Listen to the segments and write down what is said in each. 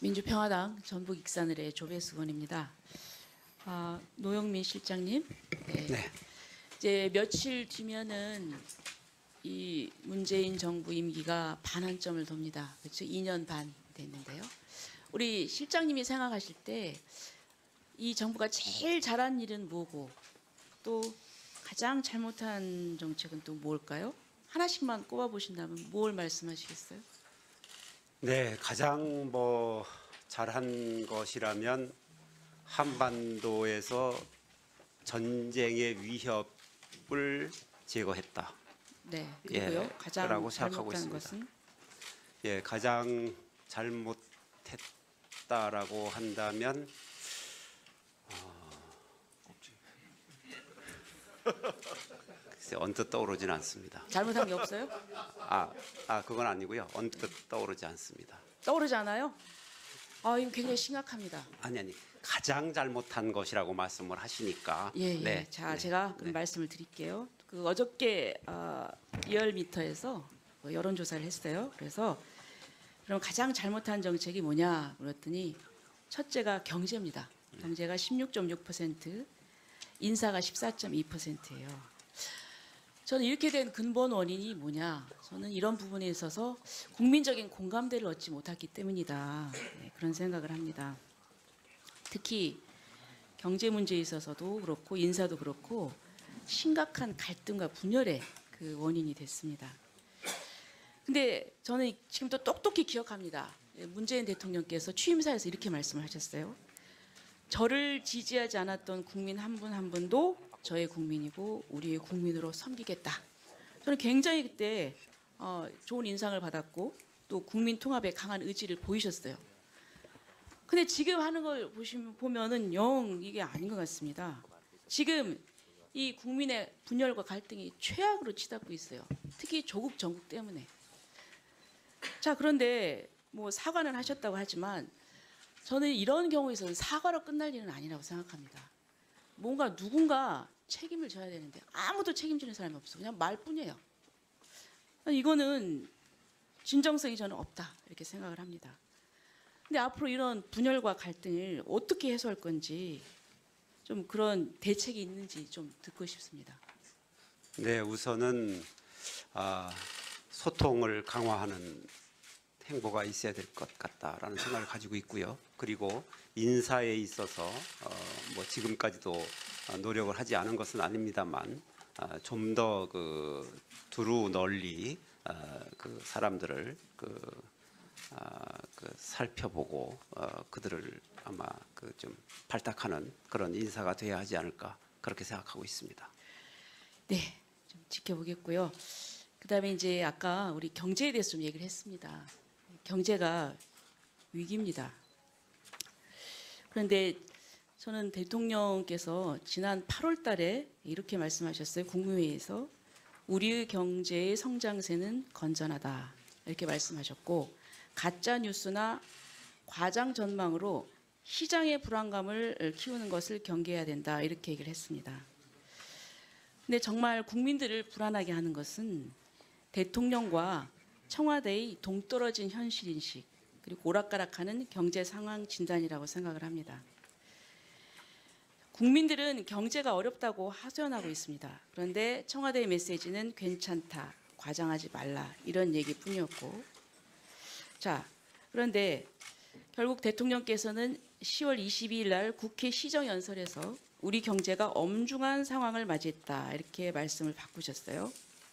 민주평화당 전북 익산을의 조배수 의원입니다. 노영민 실장님, 네. 이제 며칠 뒤면은 이 문재인 정부 임기가 반환점을 돕니다. 그렇죠? 2년 반 됐는데요. 우리 실장님이 생각하실 때 이 정부가 제일 잘한 일은 뭐고 또 가장 잘못한 정책은 또 뭘까요? 하나씩만 꼽아보신다면 뭘 말씀하시겠어요? 네, 가장 잘한 것이라면 한반도에서 전쟁의 위협을 제거했다. 네, 그리고요. 가장 라고 생각하고 잘못한 있습니다. 것은 가장 잘못했다라고 한다면 글쎄, 언뜻 떠오르지는 않습니다. 잘못한 게 없어요? 그건 아니고요. 언뜻 떠오르지 않습니다. 떠오르지 않아요? 이거 굉장히 심각합니다. 아니 가장 잘못한 것이라고 말씀을 하시니까. 예. 네. 자, 네. 제가 그럼 말씀을 드릴게요. 그 어저께 리얼미터에서 여론조사를 했어요. 그래서 그럼 가장 잘못한 정책이 뭐냐 물었더니 첫째가 경제입니다. 경제가 16.6%, 인사가 14.2%예요. 저는 이렇게 된 근본 원인이 뭐냐? 저는 이런 부분에 있어서 국민적인 공감대를 얻지 못했기 때문이다. 네, 그런 생각을 합니다. 특히 경제 문제에 있어서도 그렇고 인사도 그렇고 심각한 갈등과 분열의 그 원인이 됐습니다. 근데 저는 지금도 똑똑히 기억합니다. 문재인 대통령께서 취임사에서 이렇게 말씀을 하셨어요. 저를 지지하지 않았던 국민 한 분 한 분도 저의 국민이고 우리의 국민으로 섬기겠다. 저는 굉장히 그때 좋은 인상을 받았고 또 국민 통합에 강한 의지를 보이셨어요. 근데 지금 하는 걸 보면은 영 이게 아닌 것 같습니다. 지금 이 국민의 분열과 갈등이 최악으로 치닫고 있어요. 특히 조국 정국 때문에. 자, 그런데 사과는 하셨다고 하지만 저는 이런 경우에서는 사과로 끝날 일은 아니라고 생각합니다. 뭔가 누군가 책임을 져야 되는데 아무도 책임지는 사람이 없어. 그냥 말뿐이에요. 이거는 진정성이 저는 없다 이렇게 생각을 합니다. 근데 앞으로 이런 분열과 갈등을 어떻게 해소할 건지 좀 그런 대책이 있는지 좀 듣고 싶습니다. 네, 우선은 소통을 강화하는 행보가 있어야 될 것 같다라는 생각을 가지고 있고요. 그리고 인사에 있어서 지금까지도 노력을 하지 않은 것은 아닙니다만 좀 더 두루 널리 그 사람들을 살펴보고 그들을 아마 좀 발탁하는 그런 인사가 돼야 하지 않을까 그렇게 생각하고 있습니다. 네, 좀 지켜보겠고요. 그다음에 이제 아까 우리 경제에 대해서 좀 얘기를 했습니다. 경제가 위기입니다. 그런데 저는 대통령께서 지난 8월 달에 이렇게 말씀하셨어요. 국무회의에서 우리의 경제의 성장세는 건전하다 이렇게 말씀하셨고 가짜 뉴스나 과장 전망으로 시장의 불안감을 키우는 것을 경계해야 된다 이렇게 얘기를 했습니다. 근데 정말 국민들을 불안하게 하는 것은 대통령과 청와대의 동떨어진 현실인식 그리고 오락가락하는 경제 상황 진단이라고 생각을 합니다. 국민들은 경제가 어렵다고 하소연하고 있습니다. 그런데 청와대의 메시지는 괜찮다, 과장하지 말라 이런 얘기뿐이었고 자, 그런데 결국 대통령께서는 10월 22일 날 국회 시정연설에서 우리 경제가 엄중한 상황을 맞이했다 이렇게 말씀을 바꾸셨어요.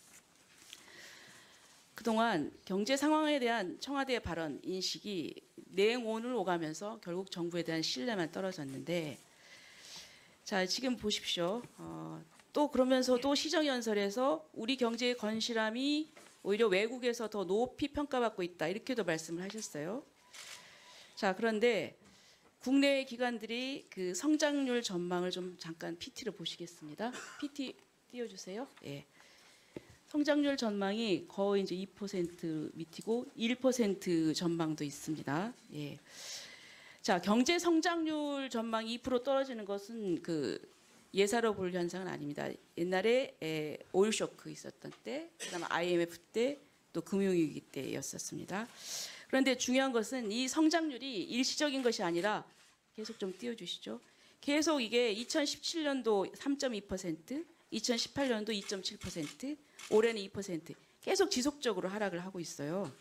그동안 경제 상황에 대한 청와대의 발언, 인식이 냉온을 오가면서 결국 정부에 대한 신뢰만 떨어졌는데 자, 지금 보십시오. 또 그러면서도 시정연설에서 우리 경제의 건실함이 오히려 외국에서 더 높이 평가받고 있다 이렇게도 말씀을 하셨어요. 자, 그런데 국내 기관들이 그 성장률 전망을 좀 잠깐 PT를 보시겠습니다. PT 띄워주세요. 예. 성장률 전망이 거의 이제 2% 밑이고 1% 전망도 있습니다. 예. 자, 경제 성장률 전망이 2% 떨어지는 것은 예사로 볼 현상은 아닙니다. 옛날에 오일 쇼크 있었던 때, 그다음에 IMF 때, 또 금융위기 때였었습니다. 그런데 중요한 것은 이 성장률이 일시적인 것이 아니라 계속 좀 띄워주시죠. 계속 이게 2017년도 3.2%, 2018년도 2.7%, 올해는 2% 계속 지속적으로 하락을 하고 있어요.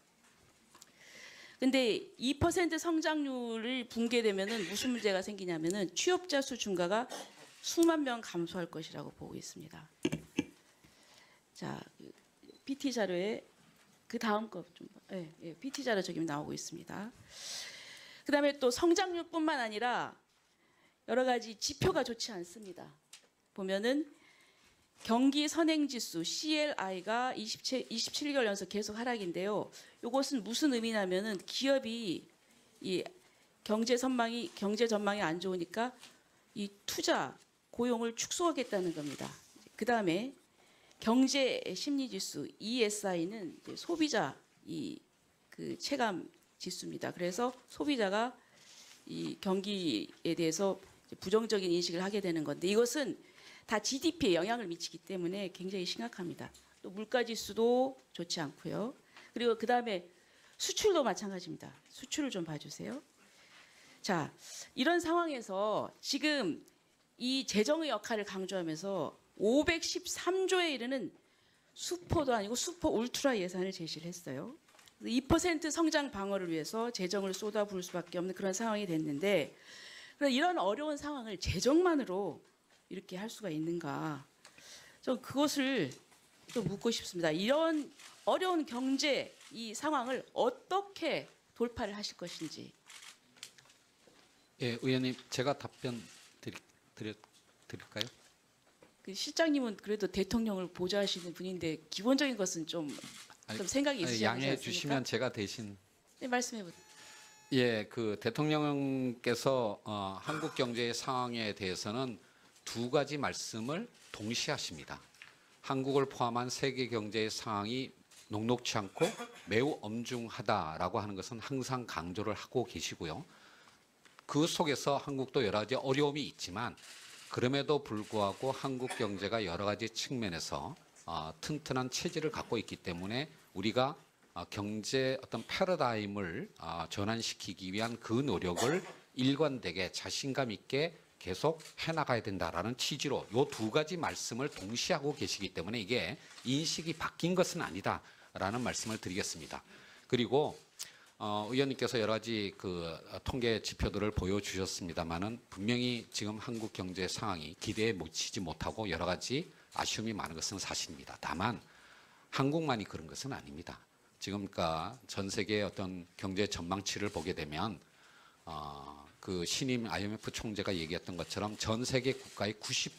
근데 2% 성장률을 붕괴되면은 무슨 문제가 생기냐면은 취업자 수 증가가 수만 명 감소할 것이라고 보고 있습니다. 자, PT 자료에 그 다음 거 좀, PT 자료 저기 나오고 있습니다. 그다음에 또 성장률뿐만 아니라 여러 가지 지표가 좋지 않습니다. 보면은 경기 선행지수 CLI가 27개월 연속 계속 하락인데요. 이것은 무슨 의미냐면은 기업이 이 경제 전망이 안 좋으니까 이 투자 고용을 축소하겠다는 겁니다. 그 다음에 경제 심리지수 ESI는 소비자 그 체감 지수입니다. 그래서 소비자가 이 경기에 대해서 부정적인 인식을 하게 되는 건데 이것은 다 GDP에 영향을 미치기 때문에 굉장히 심각합니다. 또 물가지수도 좋지 않고요. 그리고 그 다음에 수출도 마찬가지입니다. 수출을 좀 봐주세요. 자, 이런 상황에서 지금 이 재정의 역할을 강조하면서 513조에 이르는 슈퍼도 아니고 슈퍼 울트라 예산을 제시를 했어요. 2% 성장 방어를 위해서 재정을 쏟아부을 수밖에 없는 그런 상황이 됐는데 이런 어려운 상황을 재정만으로 이렇게 할 수가 있는가? 저 그것을 또 묻고 싶습니다. 이런 어려운 경제 이 상황을 어떻게 돌파를 하실 것인지. 예, 의원님 제가 답변 드릴까요? 그 실장님은 그래도 대통령을 보좌하시는 분인데 기본적인 것은 좀 생각이 있으시지 않습니까? 양해해 주시면 제가 대신 네, 말씀해 보세요. 예, 그 대통령께서 한국 경제의 상황에 대해서는 두 가지 말씀을 동시에 하십니다. 한국을 포함한 세계 경제의 상황이 녹록치 않고 매우 엄중하다라고 하는 것은 항상 강조를 하고 계시고요. 그 속에서 한국도 여러 가지 어려움이 있지만 그럼에도 불구하고 한국 경제가 여러 가지 측면에서 튼튼한 체질을 갖고 있기 때문에 우리가 경제 어떤 패러다임을 전환시키기 위한 그 노력을 일관되게 자신감 있게 계속 해나가야 된다라는 취지로 이 두 가지 말씀을 동시에 하고 계시기 때문에 이게 인식이 바뀐 것은 아니다라는 말씀을 드리겠습니다. 그리고 의원님께서 여러 가지 그 통계 지표들을 보여주셨습니다만은 분명히 지금 한국 경제 상황이 기대에 미치지 못하고 여러 가지 아쉬움이 많은 것은 사실입니다. 다만 한국만이 그런 것은 아닙니다. 지금 그러니까 전 세계의 어떤 경제 전망치를 보게 되면 그 신임 IMF 총재가 얘기했던 것처럼 전 세계 국가의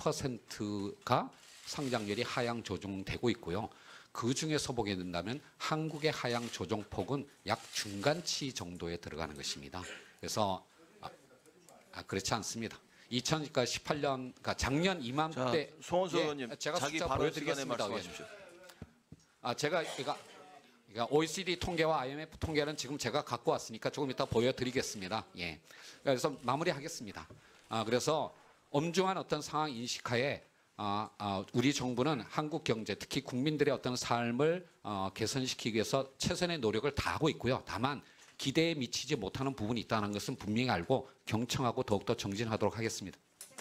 90%가 성장률이 하향 조정되고 있고요. 그 중에서 보게 된다면 한국의 하향 조정폭은 약 중간치 정도에 들어가는 것입니다. 그래서 그렇지 않습니다. 2018년, 그러니까 작년 이맘때 자, 송원수 의원님, 제가 자기 숫자 발언 시간에 보여드리겠습니다. 말씀하십시오. 제가 그러니까 OECD 통계와 IMF 통계는 지금 제가 갖고 왔으니까 조금 이따 보여드리겠습니다. 예. 그래서 마무리하겠습니다. 그래서 엄중한 어떤 상황 인식하에 우리 정부는 한국 경제, 특히 국민들의 어떤 삶을 개선시키기 위해서 최선의 노력을 다하고 있고요. 다만 기대에 미치지 못하는 부분이 있다는 것은 분명히 알고 경청하고 더욱더 정진하도록 하겠습니다.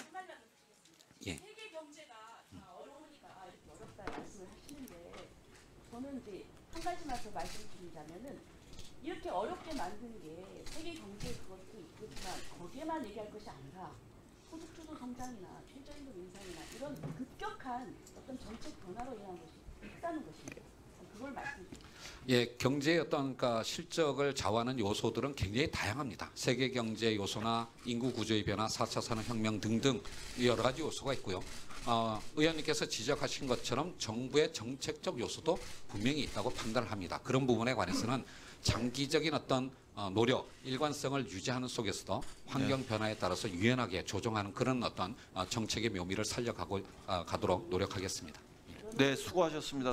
예. 세계 경제가 어려우니까 이렇게 어렵다 말씀을 하시는데 저는 이제 한 가지만 더 말씀드리자면은 이렇게 어렵게 만든 게 세계 경제 그것도 있겠지만 거기에만 얘기할 것이 아니라 소득주도 성장이나 최저임금 인상이나 이런 급격한 어떤 정책 변화로 인한 것이 있다는 것입니다. 그걸 말씀드립니다. 예, 경제의 어떤 그러니까 실적을 좌우하는 요소들은 굉장히 다양합니다. 세계 경제 요소나 인구 구조의 변화, 4차 산업혁명 등등 여러 가지 요소가 있고요. 의원님께서 지적하신 것처럼 정부의 정책적 요소도 분명히 있다고 판단을 합니다. 그런 부분에 관해서는 장기적인 어떤 노력, 일관성을 유지하는 속에서도 환경 변화에 따라서 유연하게 조정하는 그런 어떤 정책의 묘미를 살려가도록 노력하겠습니다. 네, 수고하셨습니다.